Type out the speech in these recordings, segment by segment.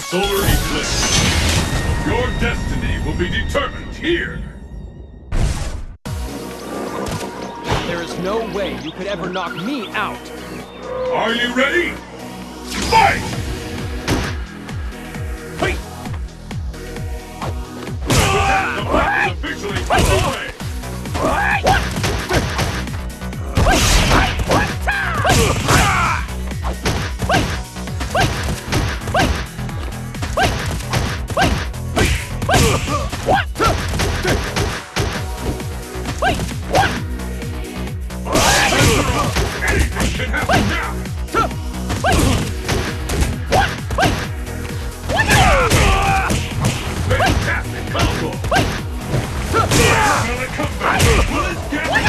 solar eclipse. Your destiny will be determined here. There is no way you could ever knock me out. Are you ready? Fight! Hey! The fight is officially underway. Anything can happen now. Fantastic combo. Gonna come back. Let's get it.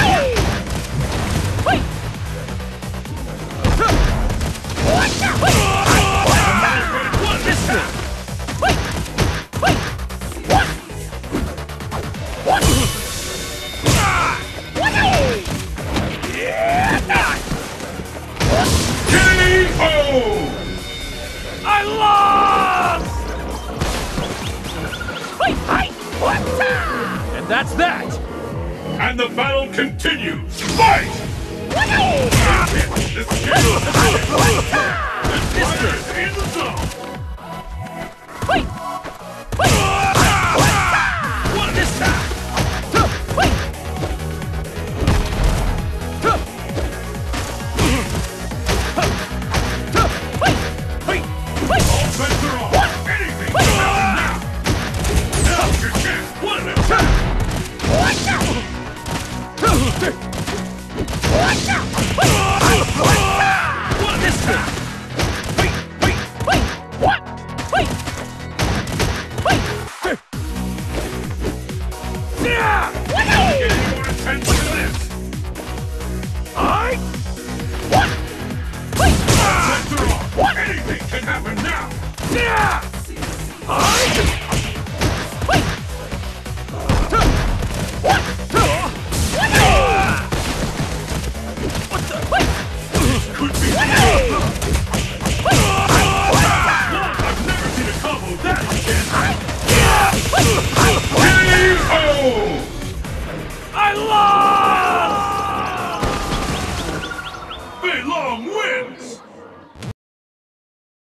I lost! And that's that! And the battle continues. Fight! This game is